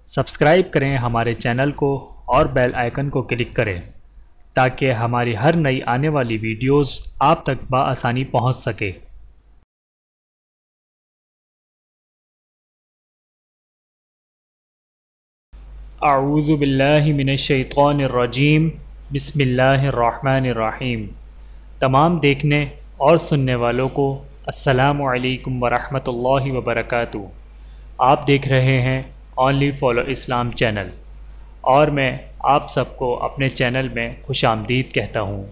Subscribe کریں ہمارے channel کو اور بیل آئیکن کو کلک کریں تاکہ ہماری ہر نئی آنے والی ویڈیوز آپ تک بآسانی پہنچ سکے۔ اعوذ باللہ من الشیطان الرجیم، بسم اللہ الرحمن الرحیم۔ تمام دیکھنے اور سننے والوں کو السلام علیکم ورحمۃ اللہ وبرکاتہ۔ آپ دیکھ رہے ہیں اونلی فالو اسلام چینل، اور میں آپ سب کو اپنے چینل میں خوش آمدید کہتا ہوں۔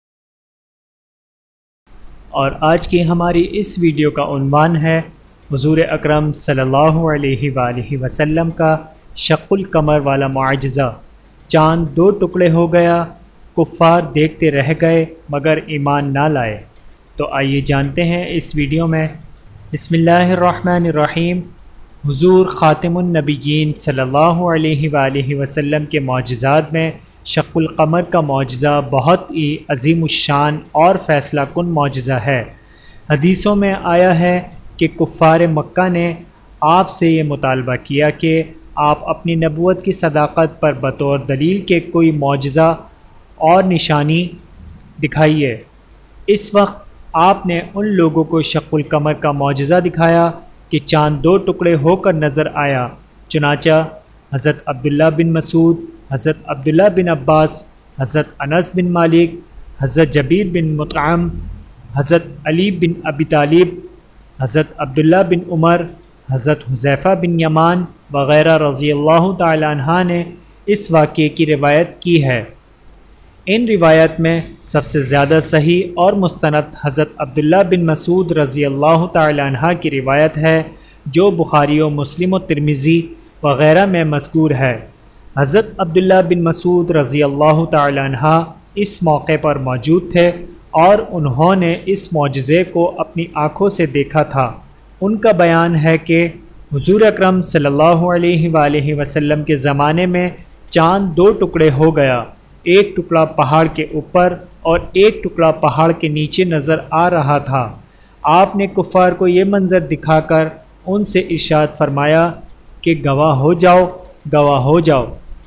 اور آج کی ہماری اس ویڈیو کا عنوان ہے حضور اکرم صلی اللہ علیہ وآلہ وسلم کا شق القمر والا معجزہ۔ چاند دو ٹکڑے ہو گیا، کفار دیکھتے رہ گئے مگر ایمان نہ لائے۔ تو آئیے جانتے ہیں اس ویڈیو میں۔ بسم اللہ الرحمن الرحیم۔ حضور خاتم النبیین صلی اللہ علیہ وآلہ وسلم کے معجزات میں شق القمر کا معجزہ بہت ہی عظیم الشان اور فیصلہ کن معجزہ ہے۔ حدیثوں میں آیا ہے کہ کفار مکہ نے آپ سے یہ مطالبہ کیا کہ آپ اپنی نبوت کی صداقت پر بطور دلیل کے کوئی معجزہ اور نشانی دکھائیے۔ اس وقت آپ نے ان لوگوں کو شق القمر کا معجزہ دکھایا کہ چاند دو ٹکڑے ہو کر نظر آیا۔ چنانچہ حضرت عبداللہ بن مسعود، حضرت عبداللہ بن عباس، حضرت انس بن مالک، حضرت جبیر بن مطعم، حضرت علی بن ابی طالب، حضرت عبداللہ بن عمر، حضرت حذیفہ بن یمان وغیرہ رضی اللہ تعالی عنہ نے اس واقعے کی روایت کی ہے۔ ان روایت میں سب سے زیادہ صحیح اور مستند حضرت عبداللہ بن مسعود رضی اللہ تعالی عنہ کی روایت ہے، جو بخاری و مسلم و ترمذی وغیرہ میں مذکور ہے۔ حضرت عبداللہ بن مسعود رضی اللہ تعالی عنہ اس موقع پر موجود تھے اور انہوں نے اس معجزے کو اپنی آنکھوں سے دیکھا تھا۔ ان کا بیان ہے کہ حضور اکرم صلی اللہ علیہ وآلہ وسلم کے زمانے میں چاند دو ٹکڑے ہو گیا، ایک ٹکڑا پہاڑ کے اوپر اور ایک ٹکڑا پہاڑ کے نیچے نظر آ رہا تھا۔ آپ نے کفار کو یہ منظر دکھا کر ان سے ارشاد فرمایا کہ گواہ ہو جاؤ، گواہ ہو جاؤ۔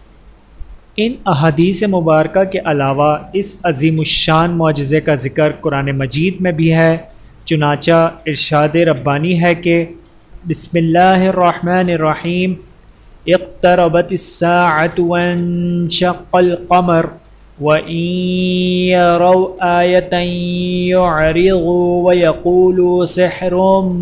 ان احادیث مبارکہ کے علاوہ اس عظیم الشان معجزے کا ذکر قرآن مجید میں بھی ہے۔ چنانچہ ارشاد ربانی ہے کہ بسم اللہ الرحمن الرحیم، اقتربت الساعة وانشق القمر وإن يروا آية يعرضوا ويقولوا سحر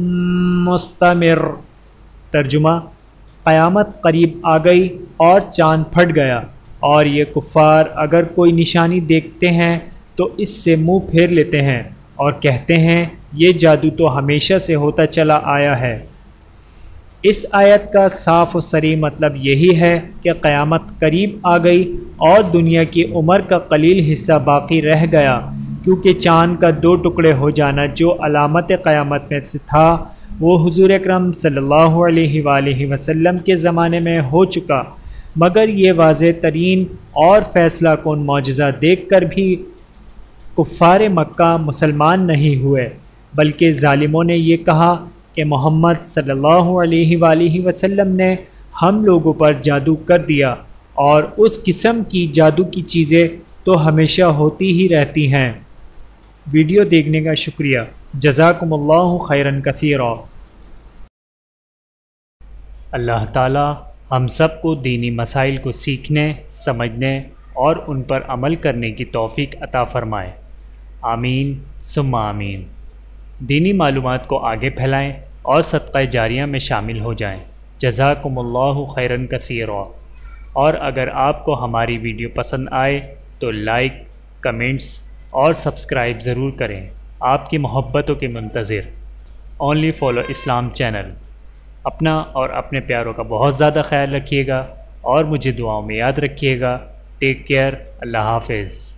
مستمر۔ ترجمہ: قیامت قریب آ گئی اور چاند پھٹ گیا، اور یہ کفار اگر کوئی نشانی دیکھتے ہیں تو اس سے منہ پھیر لیتے ہیں اور کہتے ہیں یہ جادو تو ہمیشہ سے ہوتا چلا آیا ہے۔ اس آیت کا صاف و صریح مطلب یہی ہے کہ قیامت قریب آ گئی اور دنیا کی عمر کا قلیل حصہ باقی رہ گیا، کیونکہ چاند کا دو ٹکڑے ہو جانا جو علامت قیامت میں سے تھا وہ حضور اکرم صلی اللہ علیہ وآلہ وسلم کے زمانے میں ہو چکا، مگر یہ واضح ترین اور فیصلہ کن معجزہ دیکھ کر بھی کفار مکہ مسلمان نہیں ہوئے، بلکہ ظالموں نے یہ کہا کہ محمد صلی اللہ علیہ وآلہ وسلم نے ہم لوگوں پر جادو کر دیا، اور اس قسم کی جادو کی چیزیں تو ہمیشہ ہوتی ہی رہتی ہیں۔ ویڈیو دیکھنے کا شکریہ، جزاکم اللہ خیرا کثیرا۔ اللہ تعالی ہم سب کو دینی مسائل کو سیکھنے، سمجھنے اور ان پر عمل کرنے کی توفیق عطا فرمائے، آمین ثم آمین۔ دینی معلومات کو آگے پھیلائیں اور صدقہ جاریہ میں شامل ہو جائیں، جزاکم اللہ خیرا کثیرا۔ اور اگر آپ کو ہماری ویڈیو پسند آئے تو لائک، کمنٹس اور سبسکرائب ضرور کریں۔ آپ کی محبتوں کے منتظر اونلی فالو اسلام چینل۔ اپنا اور اپنے پیاروں کا بہت زیادہ خیال رکھیے گا اور مجھے دعاؤں میں یاد رکھیے گا۔ ٹیک کیئر، اللہ حافظ۔